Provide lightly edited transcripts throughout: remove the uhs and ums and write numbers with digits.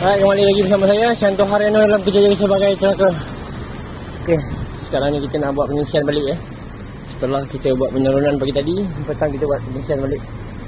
Alright, kembali lagi bersama saya Shanto Haryano dalam kerja saya sebagai celaka. Okey, sekarang ni kita nak buat pengisian balik ya. Setelah kita buat penurunan pagi tadi, petang kita buat pengisian balik.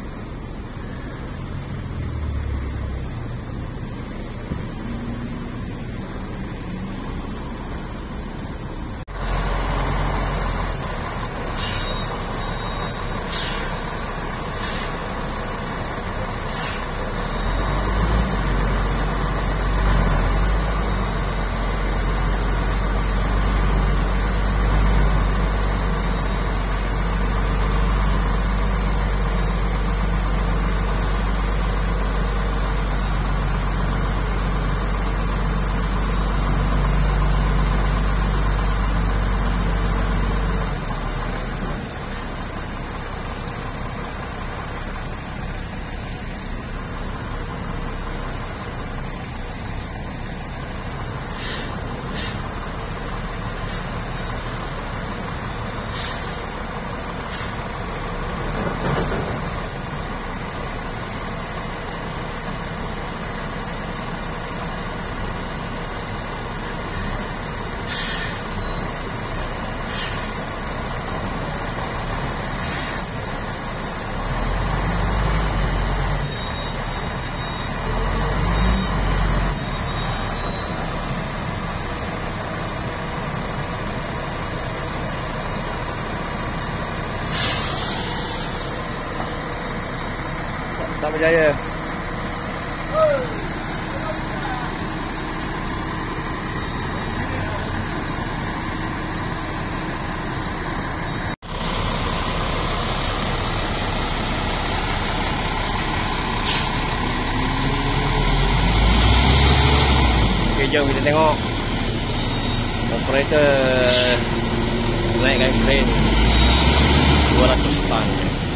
Tak berjaya. Okay, jom kita tengok operator naikkan crane 200 ton.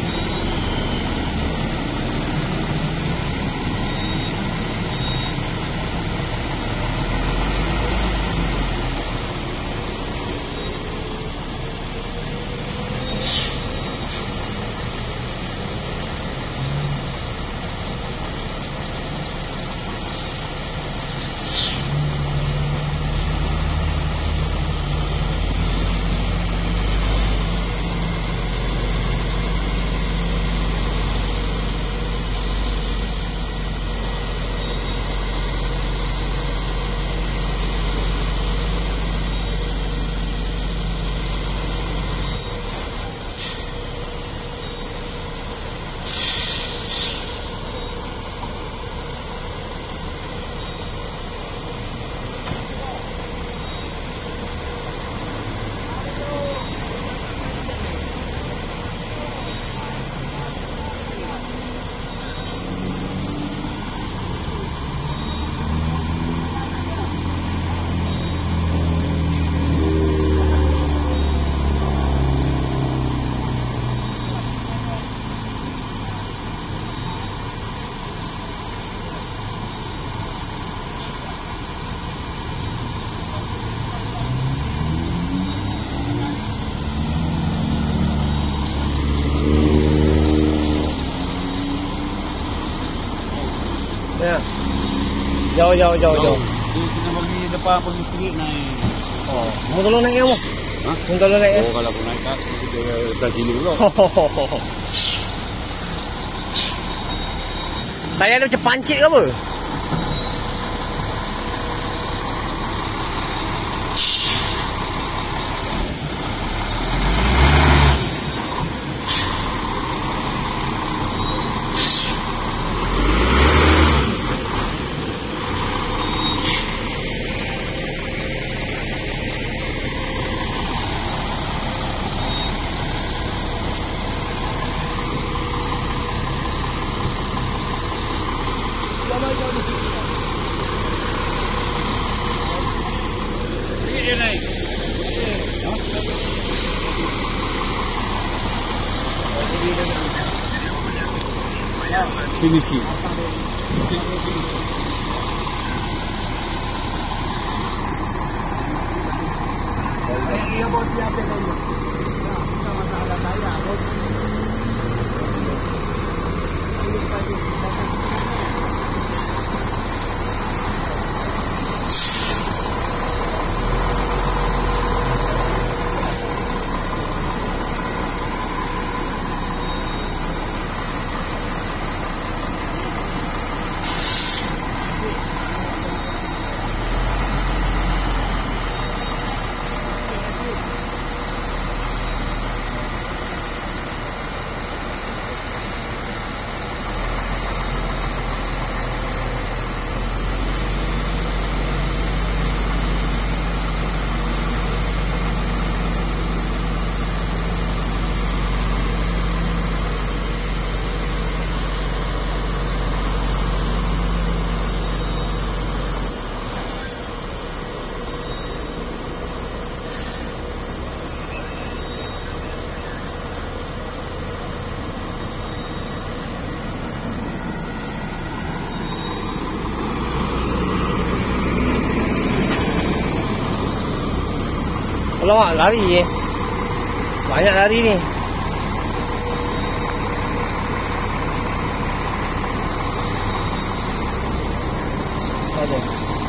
Ya. Jauh. Kita pergi depan pergi sikit naik. Oh, mau tolong naik kamu? Hah? Mau tolong naik? Oh, kalau aku naik kat kita sini dulu. Saya ada macam pancit ke apa? Sini sikit. Dia buat dia apa dulu? Kita masalah saya. Alamak, lari banyak lari ni. Ada.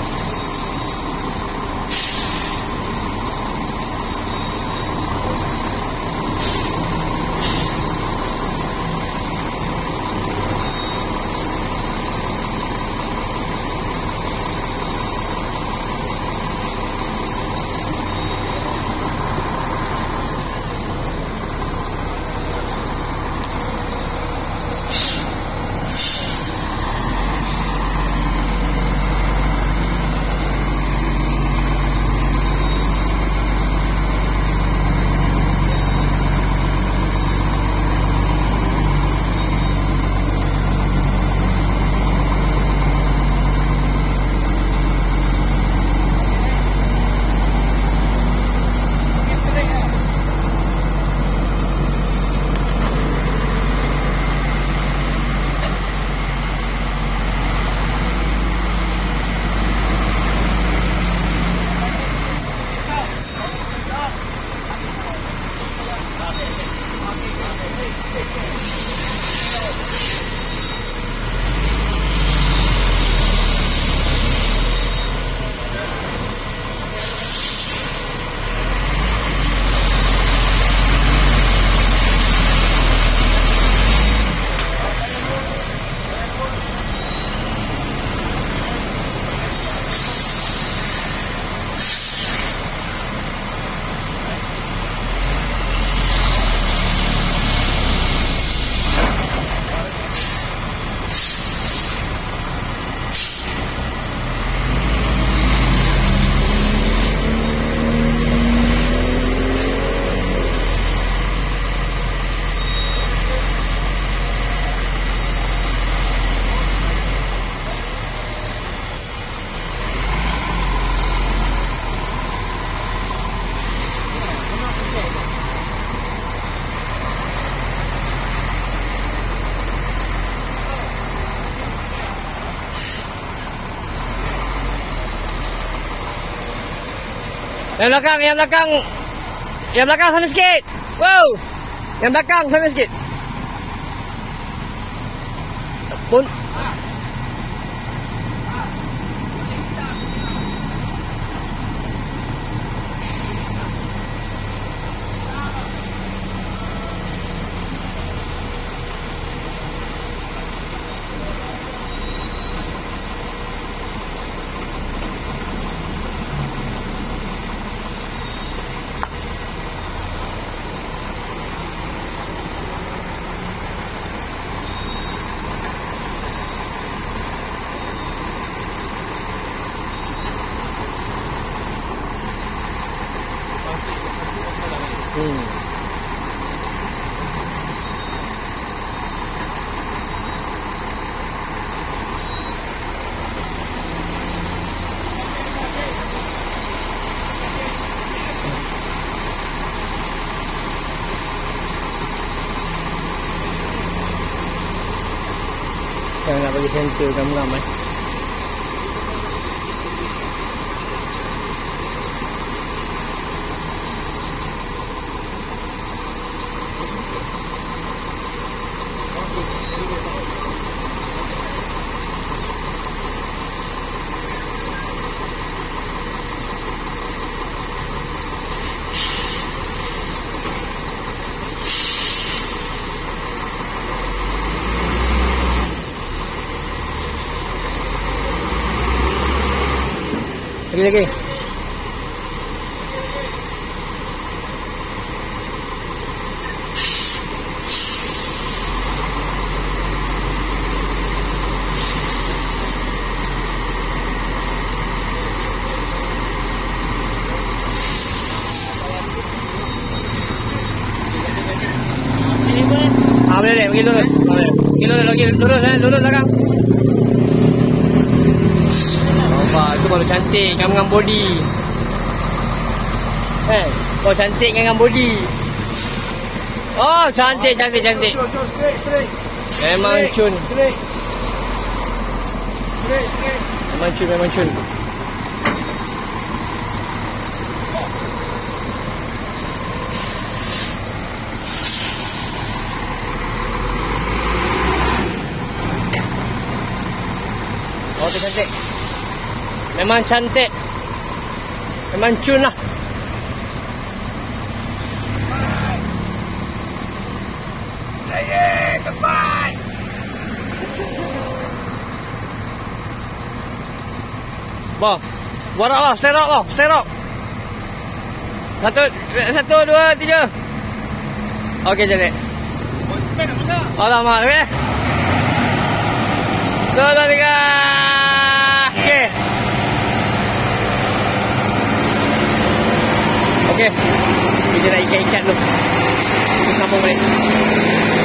Yang belakang sana sikit. Wow. Yang belakang sana sikit. Pun. Saya nak bagi center gam-gam lagi. Boleh pergi lurus. Lurus belakang. Nampak, itu baru cantik dengan body. Oh, cantik dengan body. Oh, cantik. Memang cun. Memang cun. Oh, tu cantik. Memang cantik. Memang cun lah. Goodbye. Bah. Borak lah, sterok lah, sterok. Satu, dua, tiga. Okey, jadi. Alamak, okey. Satu, dua, tiga. Okey. Okey. Kita nak ikan-ikan dulu. Kita sambung balik.